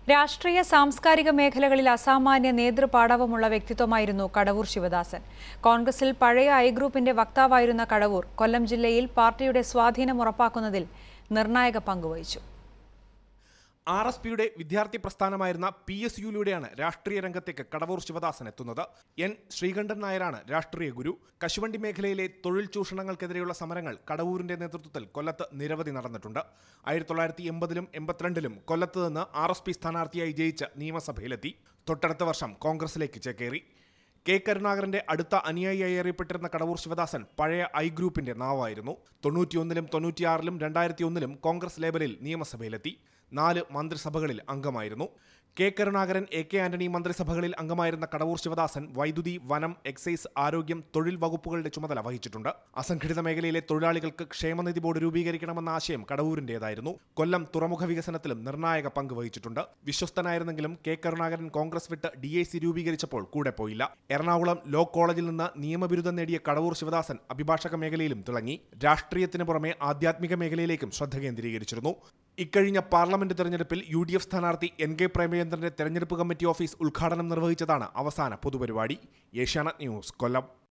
രാഷ്ട്രീയ സാംസ്കാരിക മേഖലകളിൽ അസാമാന്യ നേതൃപാടവമുള്ള വ്യക്തിത്വമായിരുന്നു കടവൂർ ശിവദാസൻ. കോൺഗ്രസിൽ പഴയ ഐ ഗ്രൂപ്പിന്റെ വക്താവായിരുന്ന കടവൂർ കൊല്ലം ജില്ലയിൽ പാർട്ടിയുടെ സ്വാധീനം ഉറപ്പാക്കുന്നതിൽ നിർണായക പങ്കുവഹിച്ചു. RSPയുടെ വിദ്യാർത്ഥി പ്രസ്ഥാനമായിരുന്ന PSUയിലൂടെയാണ് രാഷ്ട്രീയ രംഗത്തേക്ക് കടവൂർ ശിവദാസൻ എത്തുന്നത്. N. ശ്രീകണ്ഠൻ നായരാണ് രാഷ്ട്രീയ ഗുരു. കശുവണ്ടി മേഖലയിലെ തൊഴിൽ ചൂഷണങ്ങൾക്കെതിരെയുള്ള സമരങ്ങൾ കടവൂരിന്റെ നേതൃത്വത്തിൽ കൊല്ലത്ത് നിരവധി നടന്നിട്ടുണ്ട്. 1980-ലും 82-ലും കൊല്ലത്ത് നിന്ന് RSP സ്ഥാനാർത്ഥിയായി ജയിച്ച് നിയമസഭയിലെത്തി. തൊട്ടടുത്ത വർഷം കോൺഗ്രസിലേക്ക് ചേക്കേറി. K. കരുണാകരന്റെ അടുത്ത അനുയായിയായി അറിയപ്പെട്ടിരുന്ന കടവൂർ ശിവദാസൻ പഴയ ഐ ഗ്രൂപ്പിന്റെ നാവായിരുന്നു. 91-ലും 96-ലും 2001-ലും കോൺഗ്രസ് ലേബലിൽ നിയമസഭയിലെത്തി. 4 മന്ത്രിസഭകളിൽ അംഗമായിരുന്നു. K. കരുണാകരൻ, AK ആന്റണി മന്ത്രിസഭകളിൽ അംഗമായിരുന്ന കടവൂർ ശിവദാസൻ വൈദ്യുതി, വനം, എക്സൈസ്, ആരോഗ്യം, തൊഴിൽ വകുപ്പുകളുടെ ചുമതല വഹിച്ചിട്ടുണ്ട്. അസംഘടിത മേഖലയിലെ തൊഴിലാളികൾക്ക് ക്ഷേമനിധി ബോർഡ് രൂപീകരിക്കണമെന്ന ആശയം കടവൂരിന്റേതായിരുന്നു. കൊല്ലം തുറമുഖ വികസനത്തിലും നിർണായക പങ്ക് വഹിച്ചിട്ടുണ്ട്. വിശ്വസ്തനായിരുന്നെങ്കിലും K. കരുണാകരൻ കോൺഗ്രസ് വിട്ട് DIC രൂപീകരിച്ചപ്പോൾ കൂടെ പോയില്ല. എറണാകുളം ലോ കോളേജിൽ നിന്ന് നിയമബിരുദം നേടിയ കടവൂർ ശിവദാസൻ അഭിഭാഷക മേഖലയിലും തിളങ്ങി. രാഷ്ട്രീയത്തിന് പുറമെ ആധ്യാത്മിക മേഖലയിലേക്കും ശ്രദ്ധ കേന്ദ്രീകരിച്ചിരുന്നു. ഇക്കഴിഞ്ഞ പാർലമെന്റ് തെരഞ്ഞെടുപ്പിൽ UDF സ്ഥാനാർത്ഥി NK പ്രേമചന്ദ്രന്റെ തെരഞ്ഞെടുപ്പ് കമ്മിറ്റി ഓഫീസ് ഉദ്ഘാടനം നിർവഹിച്ചതാണ് അവസാന പൊതുപരിപാടി. ഏഷ്യാനെറ്റ് ന്യൂസ്, കൊല്ലം.